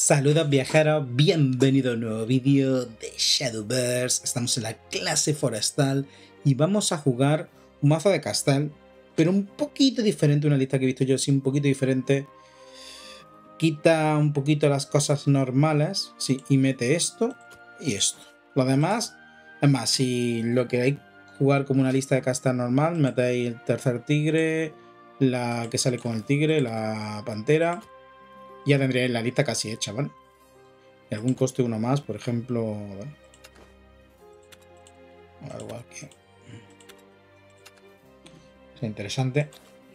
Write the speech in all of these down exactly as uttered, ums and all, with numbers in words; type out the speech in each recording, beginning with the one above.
Saludos viajeros, bienvenido a un nuevo vídeo de Shadowverse. Estamos en la clase forestal y vamos a jugar un mazo de Castel, pero un poquito diferente, una lista que he visto yo, sí, un poquito diferente. Quita un poquito las cosas normales, sí, y mete esto y esto. Lo demás, es más, si lo queréis jugar como una lista de Castel normal, metéis el tercer tigre, la que sale con el tigre, la pantera. Ya tendríais la lista casi hecha, ¿vale? Y algún coste uno más, por ejemplo... ¿vale? Algo aquí. Es interesante.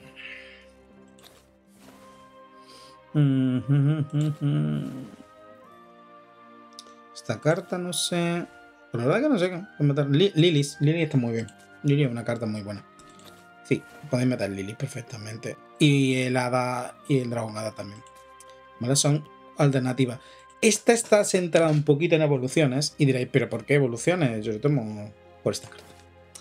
Esta carta no sé... Pero la verdad que no sé qué meter. Lilies. Lily está muy bien. Lily es una carta muy buena. Sí, podéis meter Lily perfectamente. Y el Hada y el Dragón Hada también. ¿Vale? Son alternativas. Esta está centrada un poquito en evoluciones y diréis, ¿pero por qué evoluciones? Yo lo tomo por esta carta.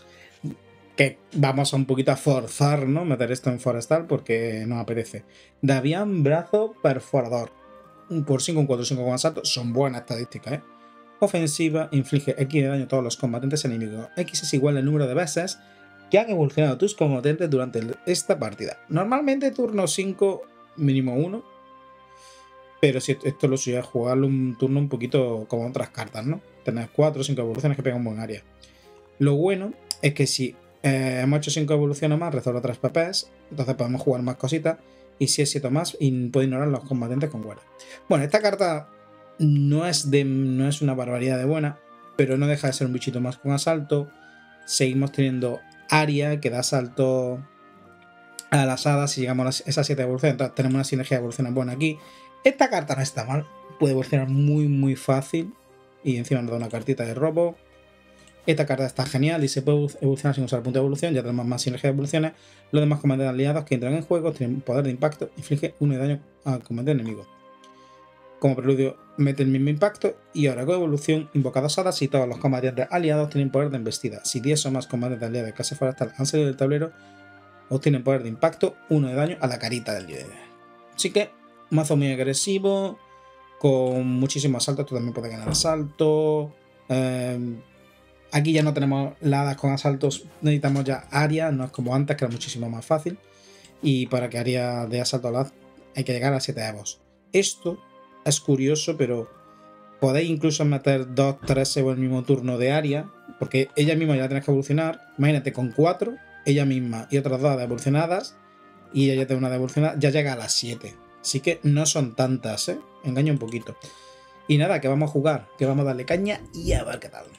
Que vamos a un poquito a forzar, ¿no? Meter esto en forestal porque nos apetece. Davián Brazo Perforador. Por cinco, un cuatro, cinco con asalto. Son buenas estadísticas, ¿eh? Ofensiva, inflige X de daño a todos los combatientes enemigos. X es igual al número de veces que han evolucionado tus combatientes durante esta partida. Normalmente turno cinco, mínimo uno. Pero si esto lo suyo es jugarlo un turno un poquito como otras cartas, ¿no? Tener cuatro o cinco evoluciones que pegan un buen área. Lo bueno es que si eh, hemos hecho cinco evoluciones más, resuelve tres P Ps, entonces podemos jugar más cositas. Y si es siete más, puede ignorar los combatientes con guardia. Bueno, esta carta no es, de, no es una barbaridad de buena, pero no deja de ser un bichito más con asalto. Seguimos teniendo área que da asalto a las hadas si llegamos a esas siete evoluciones. Entonces tenemos una sinergia de evoluciones buena aquí. Esta carta no está mal, puede evolucionar muy muy fácil y encima nos da una cartita de robo. Esta carta está genial y se puede evolucionar sin usar punto de evolución, ya tenemos más sinergia de evoluciones. Los demás comandantes aliados que entran en juego tienen poder de impacto, inflige uno de daño al comandante enemigo. Como preludio mete el mismo impacto y ahora con evolución invoca dos hadas y todos los combatientes aliados tienen poder de embestida. Si diez o más combatientes aliados de clase forestal han salido del tablero, obtienen poder de impacto, uno de daño a la carita del líder. Así que mazo muy agresivo, con muchísimo asalto. Esto también puede ganar asalto. Eh, aquí ya no tenemos hadas con asaltos, necesitamos ya área, no es como antes que era muchísimo más fácil. Y para que área de asalto a la hay que llegar a siete evos. Esto es curioso, pero podéis incluso meter dos, tres evos en el mismo turno de área, porque ella misma ya la tenéis que evolucionar. Imagínate, con cuatro, ella misma y otras dos evolucionadas, y ella ya tiene una de evolucionada, ya llega a las siete. Así que no son tantas, ¿eh? Engaña un poquito. Y nada, que vamos a jugar, que vamos a darle caña y a ver qué tal.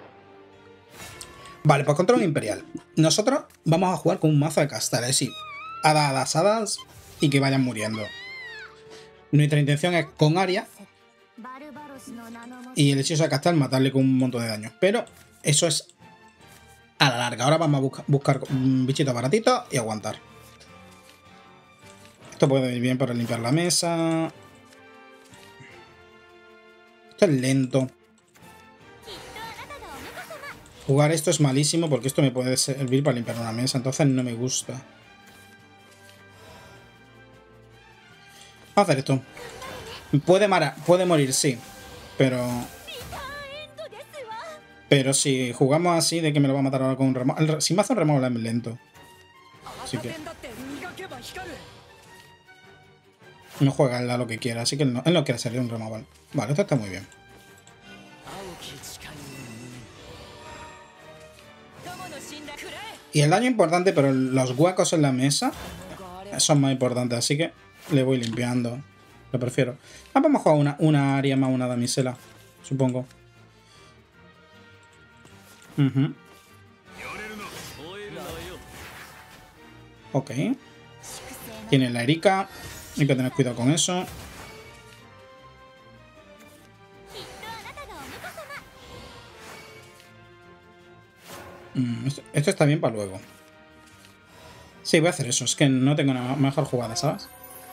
Vale, pues control imperial. Nosotros vamos a jugar con un mazo de Castel, es decir, hadas, hadas y que vayan muriendo. Nuestra intención es con área y el hechizo de Castel matarle con un montón de daño. Pero eso es a la larga. Ahora vamos a buscar, buscar un bichito baratito y aguantar. Esto puede ir bien para limpiar la mesa. Esto es lento. Jugar esto es malísimo porque esto me puede servir para limpiar una mesa. Entonces no me gusta. Vamos a hacer esto. Puede, mara, puede morir, sí. Pero... Pero si jugamos así, de que me lo va a matar ahora con un removal. Si me hace un removal es lento. Así que... No juega él a lo que quiera, así que él no, él no quiere salir un removal. Vale, esto está muy bien. Y el daño es importante, pero los huecos en la mesa son más importantes, así que le voy limpiando. Lo prefiero. Ah, vamos a jugar una, una área más una damisela, supongo. Uh-huh. Ok. Tiene la Erika. Hay que tener cuidado con eso. Mm, esto, esto está bien para luego. Sí, voy a hacer eso. Es que no tengo una mejor jugada, ¿sabes?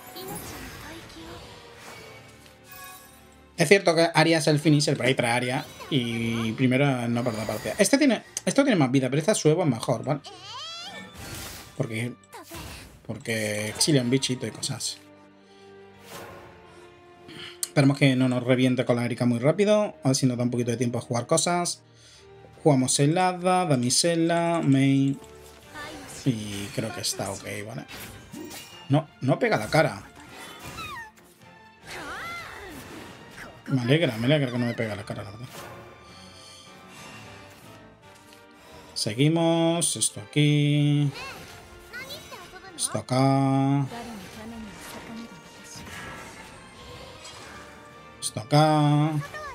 Es cierto que Aria es el finisher, pero hay otra Aria. Y primero no perder la partida. Este tiene, esto tiene más vida, pero esta sueva es mejor, ¿vale? Porque... Porque exilia un bichito y cosas. Esperemos que no nos reviente con la Erika muy rápido. A ver si nos da un poquito de tiempo a jugar cosas. Jugamos helada, damisela, Mei. Y creo que está ok, ¿vale? No, no pega la cara. Me alegra, me alegra que no me pega la cara, la verdad. Seguimos. Esto aquí. Esto acá. Esto acá.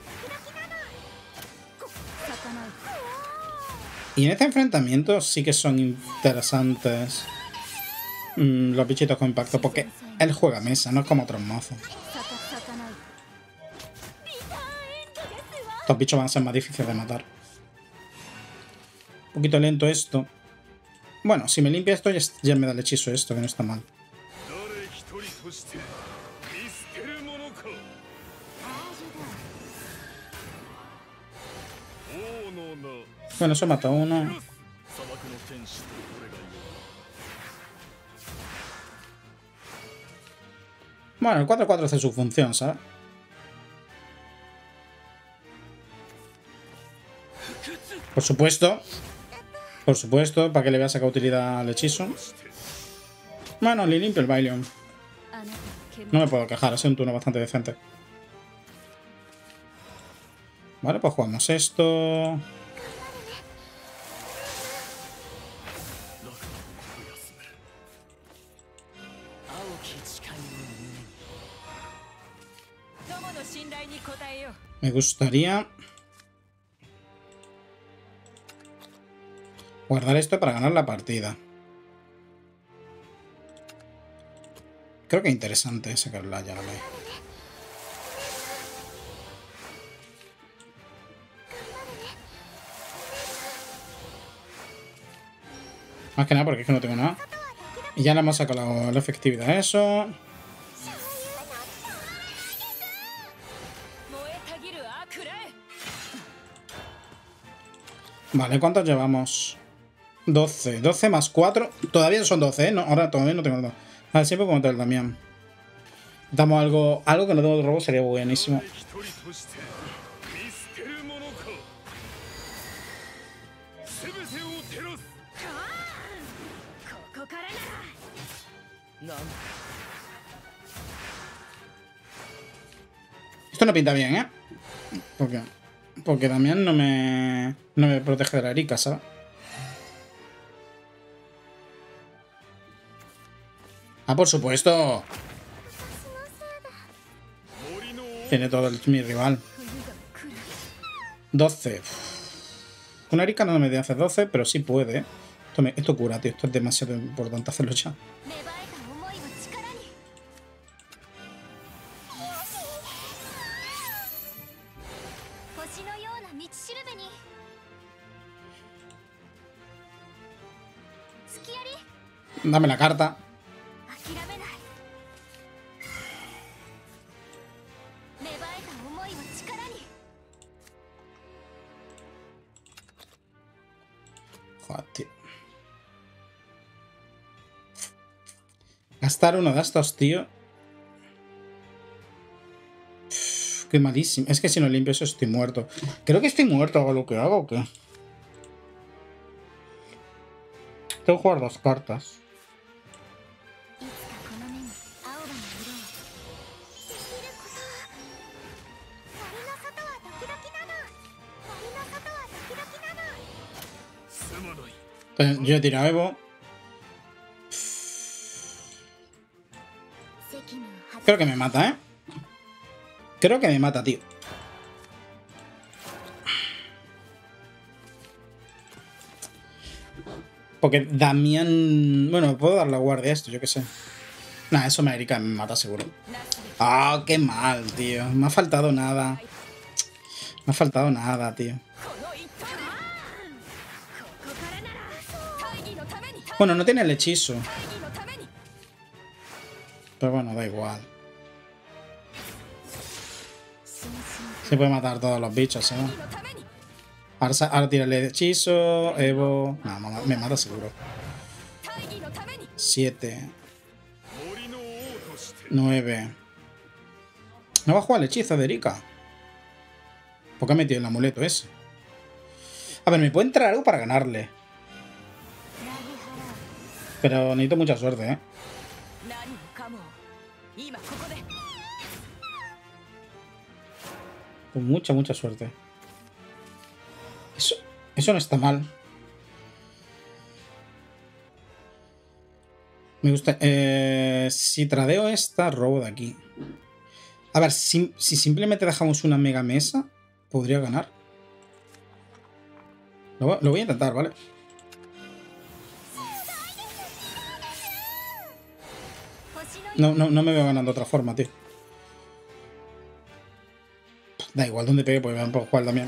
Y en este enfrentamiento sí que son interesantes mmm, los bichitos con impacto, porque él juega mesa, no es como otros mazos. Estos bichos van a ser más difíciles de matar. Un poquito lento esto. Bueno, si me limpia esto ya, ya me da el hechizo esto, que no está mal. Bueno, eso mata a uno. Bueno, el cuatro cuatro hace su función, ¿sabes? Por supuesto. Por supuesto, para que le vea sacar utilidad al hechizo. Bueno, le limpio el Bailion. No me puedo quejar, ha sido un turno bastante decente. Vale, pues jugamos esto. Me gustaría guardar esto para ganar la partida. Creo que es interesante sacarla ya, ¿vale? Más que nada porque es que no tengo nada. Y ya le hemos sacado la efectividad a eso. Vale, ¿cuántos llevamos? doce. doce más cuatro. Todavía son doce, ¿eh? No, ahora todavía no tengo nada. A ver, siempre como el Damián. Damos algo, algo que no tengo de robo, sería buenísimo. Esto no pinta bien, ¿eh? ¿Por qué? Porque Damián no me, no me protege de la Erika, ¿sabes? Ah, por supuesto. Tiene todo el, mi rival. doce. Una Erika no me debe hacer doce, pero sí puede. Esto, me, esto cura, tío. Esto es demasiado importante hacerlo ya. Dame la carta. Joder, tío. Gastar uno de estos, tío. Uf, qué malísimo. Es que si no limpio eso estoy muerto. Creo que estoy muerto, hago lo que hago o qué. Tengo que jugar dos cartas. Entonces, yo he tirado Evo. Creo que me mata, ¿eh? Creo que me mata, tío. Porque Damián... Bueno, puedo dar la guardia a esto, yo qué sé. Nah, eso me Erika me mata seguro. Ah, oh, qué mal, tío. Me ha faltado nada. Me ha faltado nada, tío. Bueno, no tiene el hechizo. Pero bueno, da igual. Se puede matar todos los bichos, ¿eh? Ahora, ahora tira el hechizo, Evo... No, me mata seguro. siete. nueve. No va a jugar el hechizo de Erika. ¿Por qué ha metido el amuleto ese? A ver, me puede entrar algo para ganarle. Pero necesito mucha suerte, ¿eh? Con mucha, mucha suerte. Eso, eso no está mal. Me gusta... Eh, si tradeo esta, robo de aquí. A ver, si, si simplemente dejamos una mega mesa, podría ganar. Lo, lo voy a intentar, ¿vale? No, no, no me veo ganando de otra forma, tío. Da igual donde pegue, pues puedo jugar también.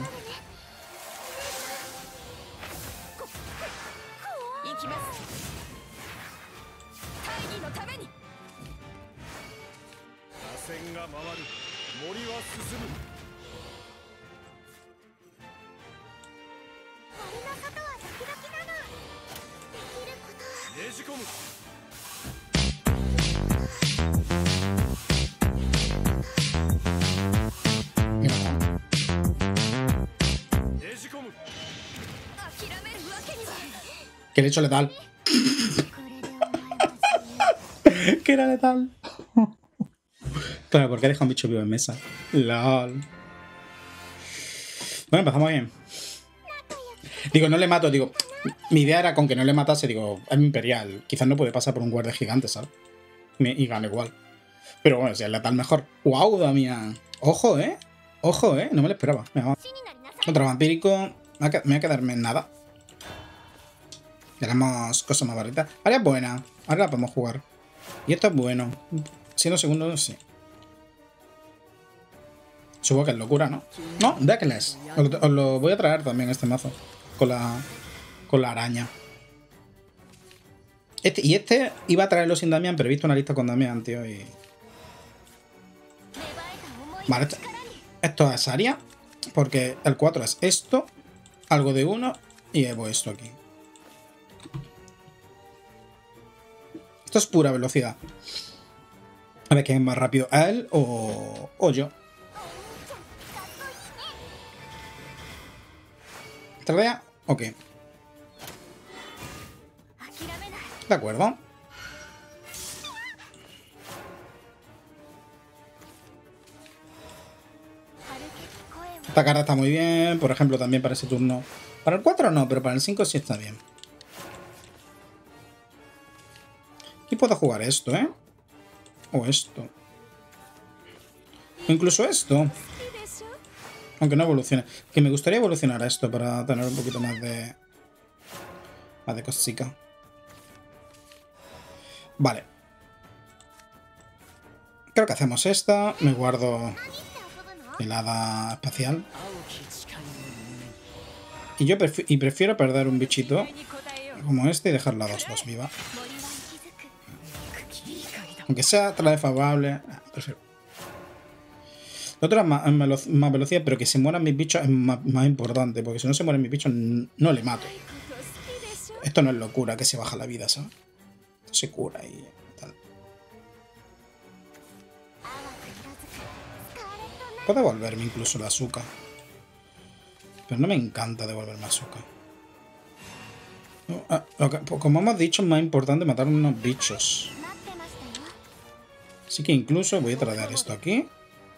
Que le he hecho letal. Que era letal. Claro, porque deja un bicho vivo en mesa. Lol. Bueno, empezamos bien. Digo, no le mato, digo. Mi idea era con que no le matase, digo, es imperial. Quizás no puede pasar por un guardia gigante, ¿sabes? Y gana igual. Pero bueno, si es letal mejor. ¡Wow, Damián! Ojo, ¿eh? Ojo, ¿eh? No me lo esperaba. Venga, otro vampírico. Me voy a quedarme en nada. Tenemos cosas más baratas. Ahora es buena. Ahora la podemos jugar. Y esto es bueno. Siendo segundo, sí. Supongo que es locura, ¿no? No, Deckless. Os, os lo voy a traer también este mazo. Con la, con la araña. Este, y este iba a traerlo sin Damián, pero he visto una lista con Damián, tío, y... Vale, esto, esto es Aria. Porque el cuatro es esto. Algo de uno. Y llevo esto aquí. Esto es pura velocidad. A ver quién es más rápido, a él o, o yo. ¿Tradea? Ok. De acuerdo. Esta carta está muy bien, por ejemplo, también para ese turno. Para el cuatro no, pero para el cinco sí está bien. Y puedo jugar esto, ¿eh? O esto. O incluso esto. Aunque no evolucione. Que me gustaría evolucionar a esto para tener un poquito más de... Más de cosica. Vale. Creo que hacemos esta. Me guardo el hada espacial. Y yo prefi y prefiero perder un bichito como este y dejar la dos dos viva. Aunque sea trae favorable, prefiero. La otra es más, más velocidad, pero que se mueran mis bichos es más, más importante, porque si no se mueren mis bichos no le mato. Esto no es locura, que se baja la vida, ¿sabes? Esto se cura y tal. Puedo devolverme incluso la azúcar. Pero no me encanta devolverme azúcar. Como hemos dicho, es más importante matar unos bichos. Así que incluso voy a traer esto aquí.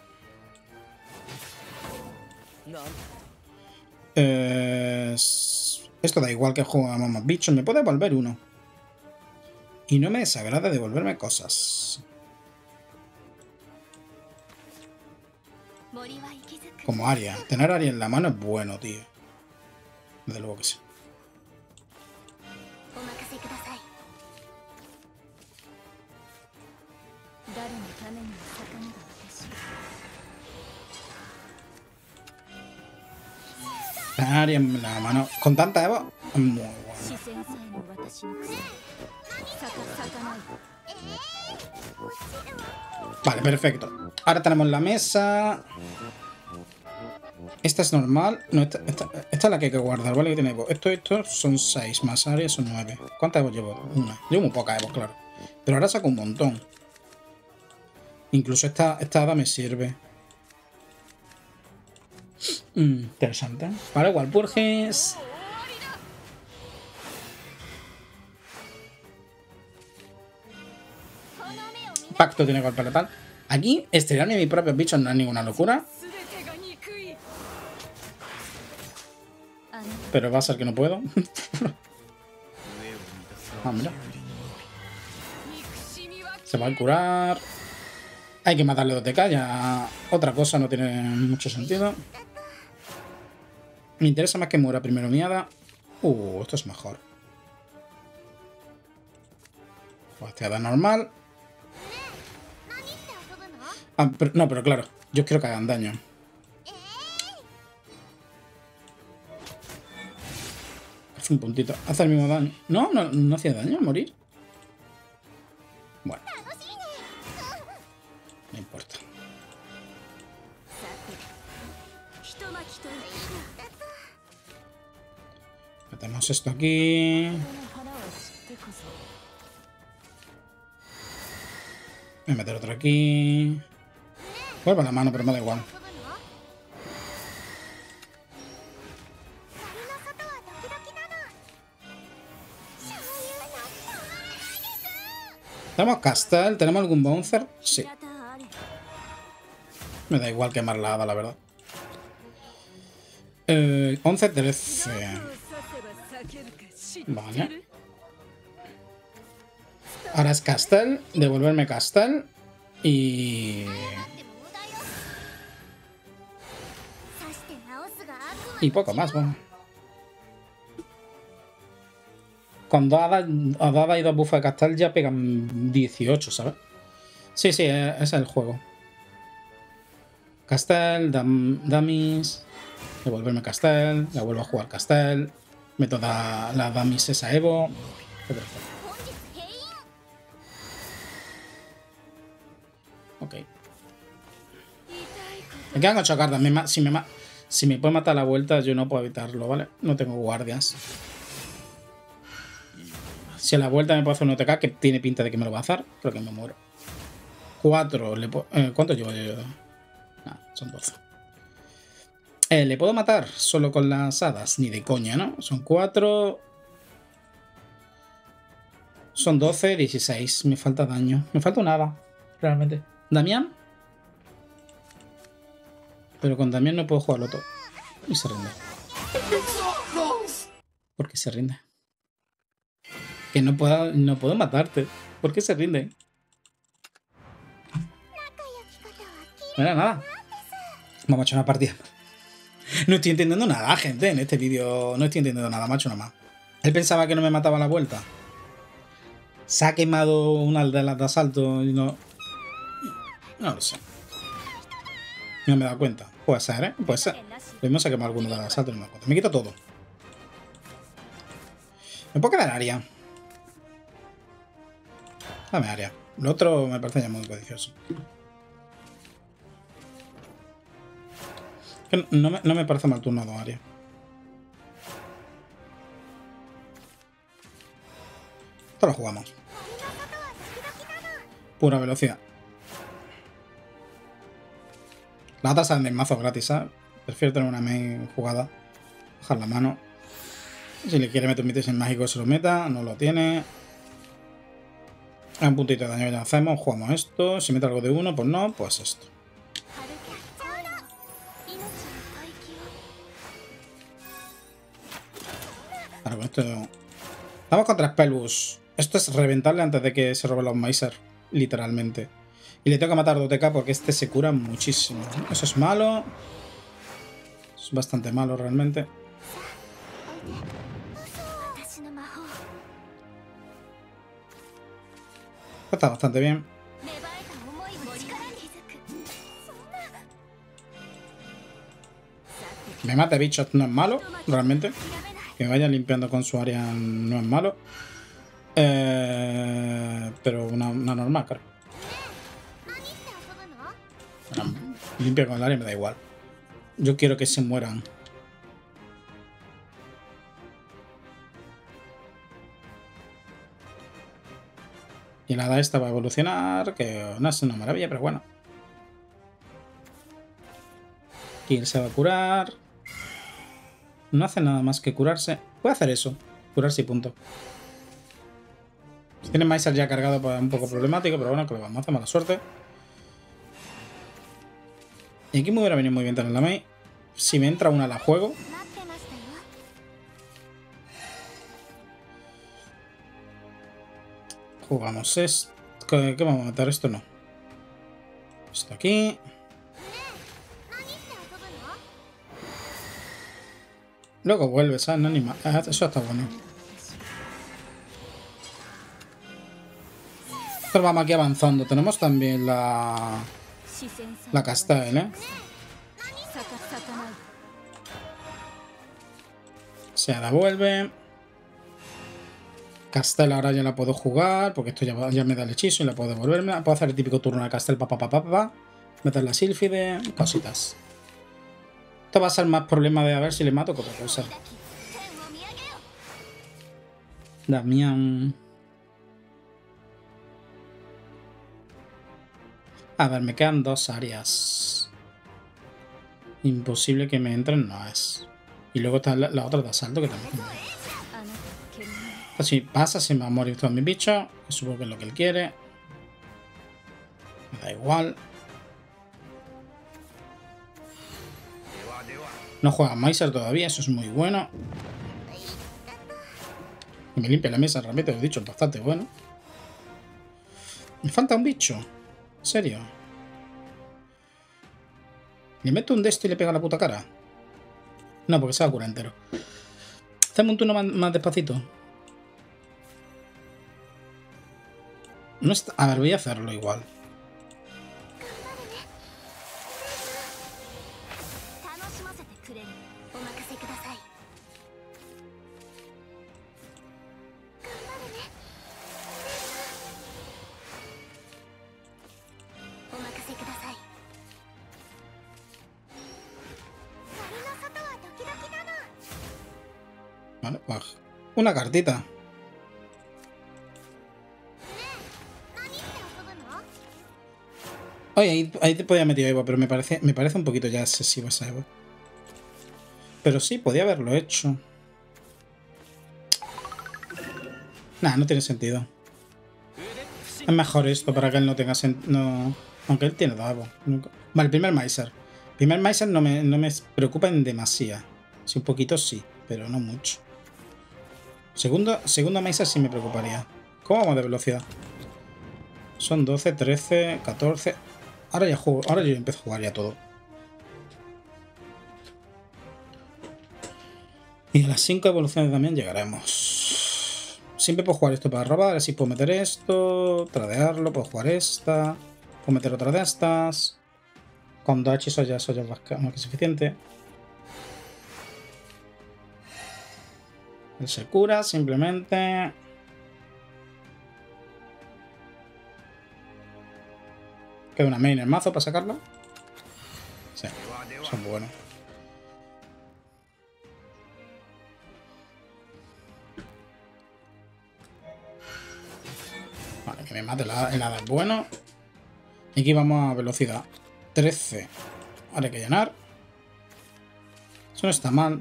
Eh, esto da igual que jugamos más bichos. Me puede devolver uno. Y no me desagrada devolverme cosas. Como Aria. Tener Aria en la mano es bueno, tío. Desde luego que sí. Aria en la mano. Con tanta Evo. Muy bueno. Vale, perfecto. Ahora tenemos la mesa. Esta es normal. No, esta, esta, esta es la que hay que guardar, ¿vale? Que tiene Evo. Esto, esto son seis. Más Aria son nueve. ¿Cuántas Evo llevo? Una. Llevo muy poca Evo, claro. Pero ahora saco un montón. Incluso esta, esta hada me sirve. Mm, interesante. Vale, Walpurgis. Pacto tiene golpe letal. Aquí, estrenarme mis propios bichos no es ninguna locura. Pero va a ser que no puedo. Ah, mira. Se va a curar. Hay que matarle dos T K, ya otra cosa no tiene mucho sentido. Me interesa más que muera primero miada. Uh, esto es mejor. Pues te da normal. Ah, pero, no, pero claro, yo quiero que hagan daño. Hace un puntito. Hace el mismo daño. No, no, no hacía daño morir. Bueno. No importa. Metemos esto aquí. Voy a meter otro aquí. Vuelvo a la mano, pero me da igual. ¿Tenemos Castle? ¿Tenemos algún bouncer? Sí. Me da igual quemar la hada, la verdad. Eh, once, trece. Vale. Ahora es Castle. Devolverme Castle. Y... Y poco más, bueno. Con dos hadas y dos buffos de Castle ya pegan dieciocho, ¿sabes? Sí, sí, ese es el juego. Castle, dam, Dummies. Devolverme Castle. Ya vuelvo a jugar Castle. Meto la, la Dummies esa Evo. Ok. Me quedan ocho cartas. Me, si, me, si me puede matar a la vuelta, yo no puedo evitarlo, ¿vale? No tengo guardias. Si a la vuelta me puedo hacer un O T K, que tiene pinta de que me lo va a hacer, creo que me muero. cuatro. Le eh, ¿Cuánto llevo yo? Nah, son doce. Eh, ¿Le puedo matar solo con las hadas? Ni de coña, ¿no? Son cuatro. Son doce, dieciséis. Me falta daño. Me falta un hada, realmente. ¿Damián? Pero con Damián no puedo jugarlo todo. Y se rinde. ¿Por qué se rinde? Que no puedo, no puedo matarte. ¿Por qué se rinde? No era nada. Vamos a echar una partida. No estoy entendiendo nada, gente. En este vídeo no estoy entendiendo nada, macho, nada más. Él pensaba que no me mataba a la vuelta. Se ha quemado una de las de asalto y no... No lo sé. No me he dado cuenta. Puede ser, ¿eh? Puede ser. Lo mismo se ha quemado alguno de las de asalto y no me he dado cuenta. Me quito todo. Me puedo quedar área. Dame área. Lo otro me parece ya muy codicioso. No me, no me parece mal turnado área. Esto lo jugamos. Pura velocidad. La otra sale en mazo gratis, ¿sabes? Prefiero tener una main jugada. Bajar la mano. Si le quiere meter un mitis en mágico, se lo meta. No lo tiene. Un puntito de daño ya hacemos. Jugamos esto. Si mete algo de uno, pues no. Pues esto. Ahora con esto... Vamos contra Spellbus. Esto es reventarle antes de que se roben los Maiser. Literalmente. Y le tengo que matar dos T K porque este se cura muchísimo. Eso es malo. Es bastante malo realmente. Está bastante bien. Me mate bichos no es malo, realmente. Que me vaya limpiando con su área no es malo. Eh, pero una, una normal, claro. Bueno, limpia con el área me da igual. Yo quiero que se mueran. Y nada, esta va a evolucionar, que no es una maravilla, pero bueno. Kill se va a curar. No hace nada más que curarse. Puede hacer eso. Curarse y punto. Si tiene Maiser ya cargado, pues es un poco problemático, pero bueno, que le vamos a hacer mala suerte. Y aquí me hubiera venido muy bien tener la Mei. Si me entra una, la juego. Jugamos esto. ¿Qué, ¿Qué vamos a meter? Esto no. Esto aquí. Luego vuelve, ¿sabes? No, ni más. Eso está bueno. Pero vamos aquí avanzando. Tenemos también la... La Castel, ¿eh? Se devuelve. Castel ahora ya la puedo jugar, porque esto ya, ya me da el hechizo y la puedo devolverme. Puedo hacer el típico turno de Castel, pa, pa, pa, pa, pa, meter la Sílfide, cositas. Esto va a ser más problema de a ver si le mato que otra cosa. Damián. A ver, me quedan dos áreas. Imposible que me entren no es. Y luego está la, la otra de asalto que también. Así pasa, se me va a morir todo mi bicho. Que supongo que es lo que él quiere. Me da igual. No juega Maiser todavía, eso es muy bueno. Y me limpia la mesa rápido, he dicho, bastante bueno. Me falta un bicho. ¿En serio? ¿Le meto un de esto y le pega la puta cara? No, porque se va a curar entero. Hacemos un turno más, más despacito. No está... A ver, voy a hacerlo igual. Vale, pues una cartita. Oye, ahí, ahí te podía meter Evo, pero me parece, me parece un poquito ya excesivo esa Evo. Pero sí, podía haberlo hecho. Nah, no tiene sentido. Es mejor esto para que él no tenga sentido. No... Aunque él tiene dos Evo. Vale, el primer Maiser. El primer Maiser no me, no me preocupa en demasía. Sí, un poquito sí, pero no mucho. Segundo, segundo Maiser sí me preocuparía. ¿Cómo vamos de velocidad? Son doce, trece, catorce... Ahora ya juego, ahora yo empiezo a jugar ya todo. Y a las cinco evoluciones también llegaremos. Siempre puedo jugar esto para robar, así puedo meter esto, tradearlo, puedo jugar esta, puedo meter otra de estas. Con dos hechizos ya eso ya es más que, más que suficiente. Él se cura simplemente. Queda una main en el mazo para sacarla. Sí, son buenos. Vale, que me mate el hada es bueno. Y aquí vamos a velocidad. trece. Ahora hay que llenar. Eso no está mal.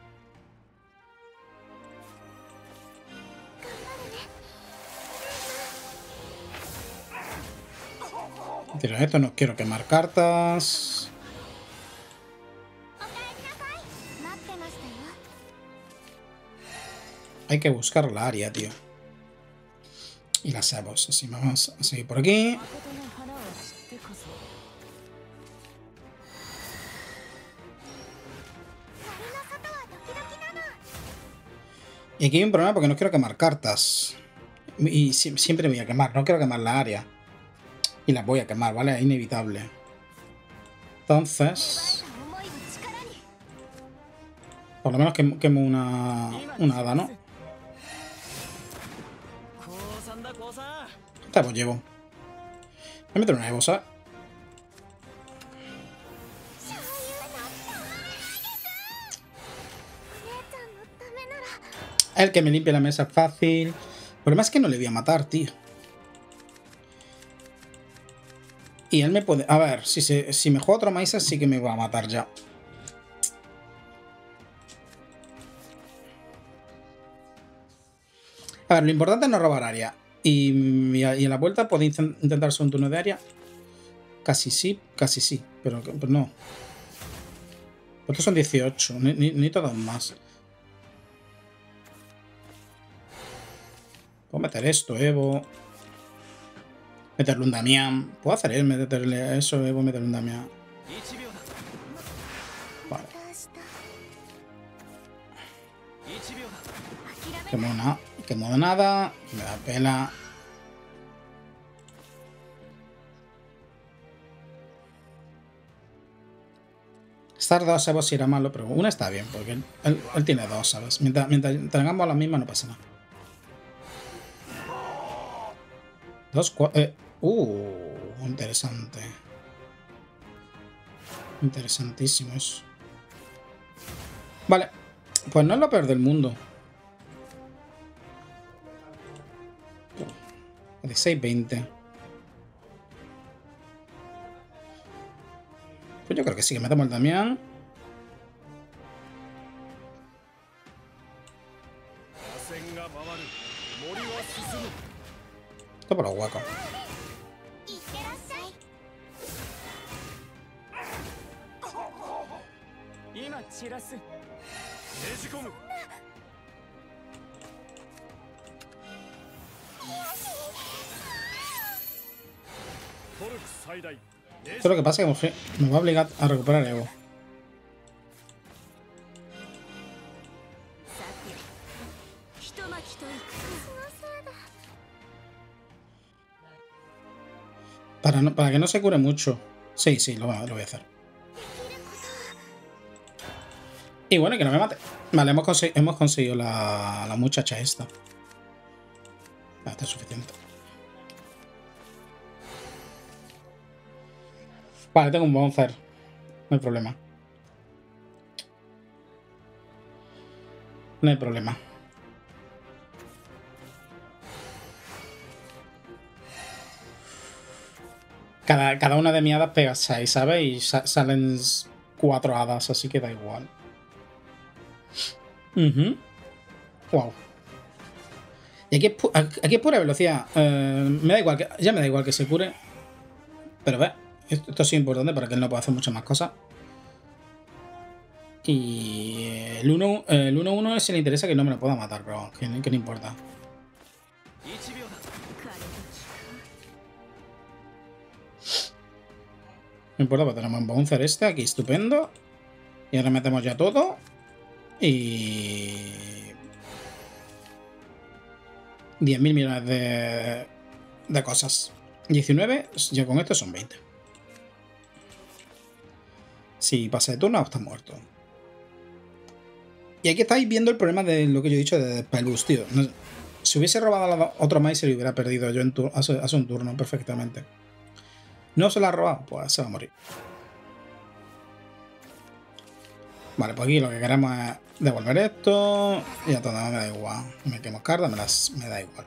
Tira esto, no quiero quemar cartas. Hay que buscar la área, tío. Y las sabos. Así vamos a seguir por aquí. Y aquí hay un problema porque no quiero quemar cartas. Y siempre me voy a quemar. No quiero quemar la área. Y las voy a quemar, ¿vale? Es inevitable. Entonces... Por lo menos quemo, quemo una, una hada, ¿no? Esta pues llevo. Voy a meter una Evo, ¿sabes? El que me limpie la mesa es fácil. El problema es que no le voy a matar, tío. Y él me puede... A ver, si, se, si me juega otro Maiser sí que me va a matar ya. A ver, lo importante es no robar área. Y, y en la vuelta podéis intentar hacer un turno de área. Casi sí, casi sí. Pero, pero no. Estos son dieciocho. Ni, ni, ni todos más. Puedo meter esto, Evo. Meterle un Damián. Puedo hacer él, meterle eso, Evo, meterle un Damián. Vale. Que modo nada. Que modo nada. Que me da pela. Estar dos Evos irá malo, pero una está bien, porque él, él, él tiene dos, ¿sabes? Mientras, mientras tengamos la misma no pasa nada. Dos, cuatro... Eh, uh, interesante. Interesantísimo eso. Vale, pues no es lo peor del mundo. dieciséis veinte. Pues yo creo que sí, que metemos el Damián. Esto por los huecos. Esto es lo que pasa, que me va a obligar a recuperar Evo. Para, no, para que no se cure mucho. Sí, sí, lo, lo voy a hacer. Y bueno, que no me mate. Vale, hemos, consegui hemos conseguido la, la muchacha esta. Ah, esto es suficiente. Vale, tengo un Bouncer. No hay problema. No hay problema. Cada, cada una de mis hadas pega seis, ¿sabes? Y sa salen cuatro hadas, así que da igual. Uh-huh. Wow. Y aquí es, aquí es pura velocidad. Uh, me da igual que, ya me da igual que se cure. Pero ve, esto, esto es importante para que él no pueda hacer muchas más cosas. Y el uno uno si le interesa que no me lo pueda matar, pero que, que no importa. No importa, porque tenemos un bouncer este aquí, estupendo. Y ahora metemos ya todo. Y... diez mil millones de, de cosas. diecinueve, yo con esto son veinte. Si pasa de turno, está muerto. Y aquí estáis viendo el problema de lo que yo he dicho de Spellboost, tío. No, si hubiese robado otro más, se lo hubiera perdido yo en hace, hace un turno perfectamente. No se la ha robado, pues se va a morir. Vale, pues aquí lo que queremos es devolver esto. Y a todo me da igual. Me quemo cartas, me, las, me da igual.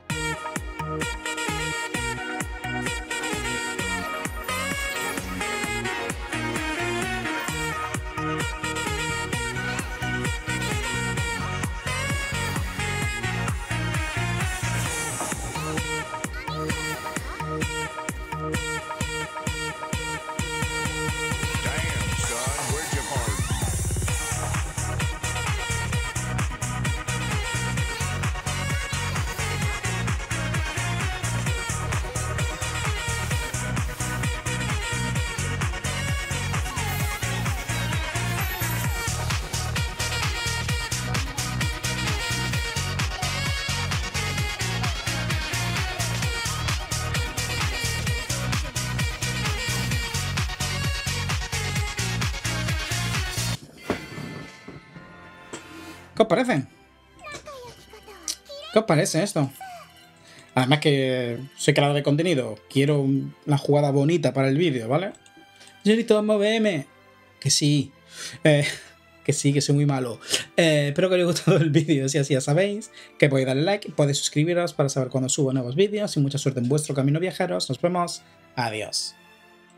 ¿Qué os parece? ¿Qué os parece esto? Además que soy creador de contenido, quiero una jugada bonita para el vídeo, ¿vale? Yo móveme. Que sí, eh, que sí, que soy muy malo. Eh, espero que os haya gustado el vídeo, si así ya sabéis, que podéis darle like, podéis suscribiros para saber cuando subo nuevos vídeos y mucha suerte en vuestro camino viajeros. Nos vemos, adiós.